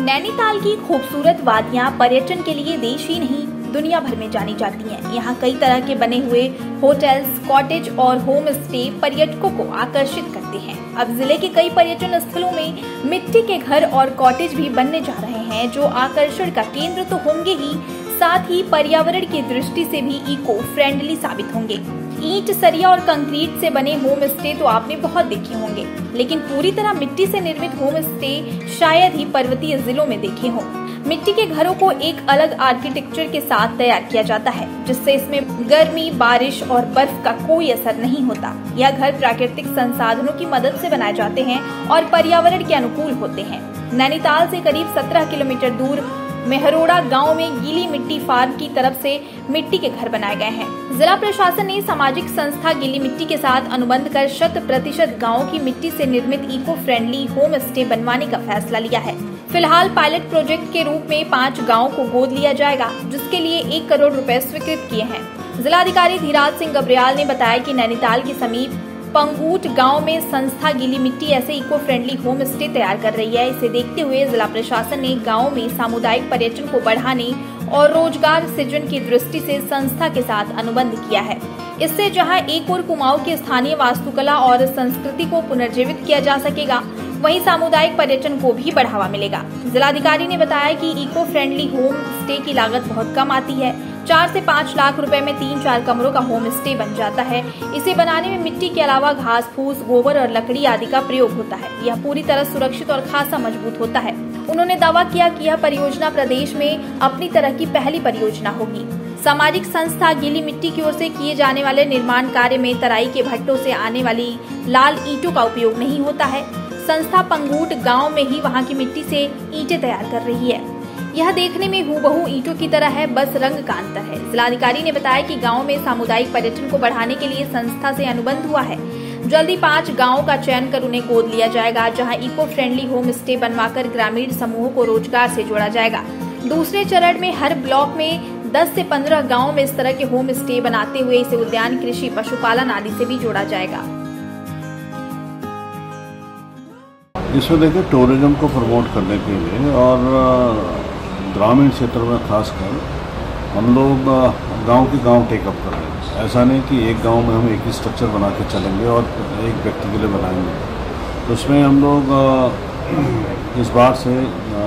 नैनीताल की खूबसूरत वादियां पर्यटन के लिए देश ही नहीं दुनिया भर में जानी जाती हैं। यहाँ कई तरह के बने हुए होटल्स, कॉटेज और होम स्टे पर्यटकों को आकर्षित करते हैं। अब जिले के कई पर्यटन स्थलों में मिट्टी के घर और कॉटेज भी बनने जा रहे हैं, जो आकर्षण का केंद्र तो होंगे ही, साथ ही पर्यावरण की दृष्टि से भी इको फ्रेंडली साबित होंगे। ईंट, सरिया और कंक्रीट से बने होम स्टे तो आपने बहुत देखे होंगे, लेकिन पूरी तरह मिट्टी से निर्मित होम स्टे शायद ही पर्वतीय जिलों में देखे हों। मिट्टी के घरों को एक अलग आर्किटेक्चर के साथ तैयार किया जाता है, जिससे इसमें गर्मी, बारिश और बर्फ का कोई असर नहीं होता। यह घर प्राकृतिक संसाधनों की मदद से बनाए जाते हैं और पर्यावरण के अनुकूल होते हैं। नैनीताल से करीब 17 किलोमीटर दूर मेहरोड़ा गांव में गीली मिट्टी फार्म की तरफ से मिट्टी के घर बनाए गए हैं। जिला प्रशासन ने सामाजिक संस्था गीली मिट्टी के साथ अनुबंध कर 100% गांव की मिट्टी से निर्मित इको फ्रेंडली होम स्टे बनवाने का फैसला लिया है। फिलहाल पायलट प्रोजेक्ट के रूप में 5 गाँव को गोद लिया जाएगा, जिसके लिए 1 करोड़ रुपए स्वीकृत किए हैं। जिलाधिकारी धीराज सिंह गब्रियाल ने बताया कि नैनीताल के समीप पंगूट गांव में संस्था गीली मिट्टी ऐसे इको फ्रेंडली होम स्टे तैयार कर रही है। इसे देखते हुए जिला प्रशासन ने गांव में सामुदायिक पर्यटन को बढ़ाने और रोजगार सृजन की दृष्टि से संस्था के साथ अनुबंध किया है। इससे जहां एक ओर कुमाऊं की स्थानीय वास्तुकला और संस्कृति को पुनर्जीवित किया जा सकेगा, वहीं सामुदायिक पर्यटन को भी बढ़ावा मिलेगा। जिलाधिकारी ने बताया कि इको फ्रेंडली होम स्टे की लागत बहुत कम आती है। 4 से 5 लाख रुपए में 3-4 कमरों का होम स्टे बन जाता है। इसे बनाने में मिट्टी के अलावा घास फूस, गोबर और लकड़ी आदि का प्रयोग होता है। यह पूरी तरह सुरक्षित और खासा मजबूत होता है। उन्होंने दावा किया कि यह परियोजना प्रदेश में अपनी तरह की पहली परियोजना होगी। सामाजिक संस्था गीली मिट्टी की ओर से किए जाने वाले निर्माण कार्य में तराई के भट्टों से आने वाली लाल ईंटों का उपयोग नहीं होता है। संस्था पंगूट गांव में ही वहां की मिट्टी से ईंटें तैयार कर रही है। यह देखने में हूबहू ईंटों की तरह है, बस रंग का अंतर है। जिलाधिकारी ने बताया कि गांव में सामुदायिक पर्यटन को बढ़ाने के लिए संस्था से अनुबंध हुआ है। जल्दी 5 गांवों का चयन कर उन्हें गोद लिया जाएगा, जहां इको फ्रेंडली होम स्टे बनवाकर ग्रामीण समूहों को रोजगार से जोड़ा जाएगा। दूसरे चरण में हर ब्लॉक में 10 से 15 गाँव में इस तरह के होम स्टे बनाते हुए इसे उद्यान, कृषि, पशुपालन आदि से भी जोड़ा जाएगा। इसमें देखिए, टूरिज्म को प्रमोट करने के लिए और ग्रामीण क्षेत्र में खासकर हम लोग गांव के गांव टेकअप कर रहे हैं। ऐसा नहीं कि एक गांव में हम एक ही स्ट्रक्चर बना के चलेंगे और एक व्यक्ति के लिए बनाएंगे। तो उसमें हम लोग इस बार से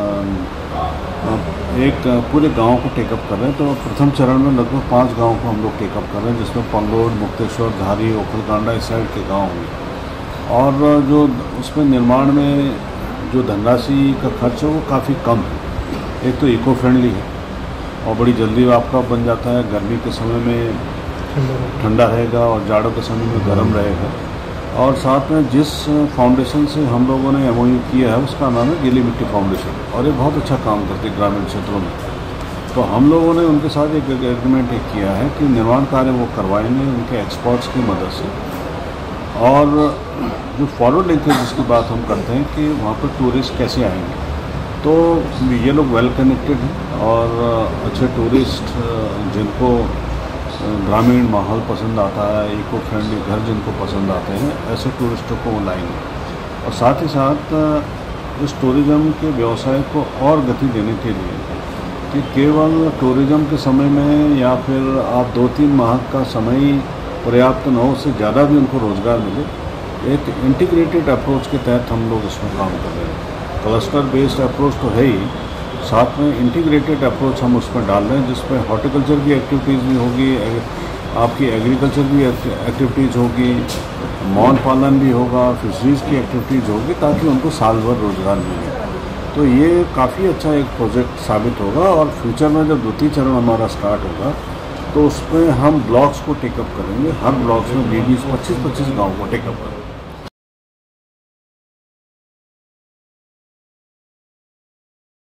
एक पूरे गांव को टेकअप कर रहे हैं। तो प्रथम चरण में लगभग 5 गांव को हम लोग टेकअप कर रहे हैं, जिसमें पंगोड़, मुक्तेश्वर, धारी, ओखलकांडा इस साइड के गाँव होंगे। और जो उसमें निर्माण में जो धनराशि का खर्च है वो काफ़ी कम है। एक तो इको फ्रेंडली है और बड़ी जल्दी आपका बन जाता है। गर्मी के समय में ठंडा रहेगा और जाड़ों के समय में गर्म रहेगा। और साथ में जिस फाउंडेशन से हम लोगों ने MOU किया है उसका नाम है गीली मिट्टी फाउंडेशन, और ये बहुत अच्छा काम करती है ग्रामीण क्षेत्रों में। तो हम लोगों ने उनके साथ एक एग्रीमेंट किया है कि निर्माण कार्य वो करवाएंगे उनके एक्सपर्ट्स की मदद से। और जो फॉरवर्ड लिंकेज जिसकी बात हम करते हैं कि वहाँ पर टूरिस्ट कैसे आएंगे, तो ये लोग वेल कनेक्टेड हैं और अच्छे टूरिस्ट जिनको ग्रामीण माहौल पसंद आता है, इको फ्रेंडली घर जिनको पसंद आते हैं, ऐसे टूरिस्टों को वो लाएंगे। और साथ ही साथ इस टूरिज़्म के व्यवसाय को और गति देने के लिए कि केवल टूरिज़्म के समय में या फिर आप 2-3 माह का समय पर्याप्त न हो, उससे ज़्यादा भी उनको रोज़गार मिले, एक इंटीग्रेटेड अप्रोच के तहत हम लोग इसमें काम कर रहे हैं। क्लस्टर बेस्ड अप्रोच तो है ही, साथ में इंटीग्रेटेड अप्रोच हम उसमें डाल रहे हैं, जिसमें हॉर्टिकल्चर की एक्टिविटीज़ भी होगी, आपकी एग्रीकल्चर की एक्टिविटीज़ होगी, मौन पालन भी होगा, फिशरीज़ की एक्टिविटीज़ होगी, ताकि उनको साल भर रोज़गार मिले। तो ये काफ़ी अच्छा एक प्रोजेक्ट साबित होगा। और फ्यूचर में जब 2-3 चरण हमारा स्टार्ट होगा तो उसमें हम ब्लॉक्स को टेकअप करेंगे। हर ब्लॉक्स में 20-25 गाँव को टेकअप करेंगे।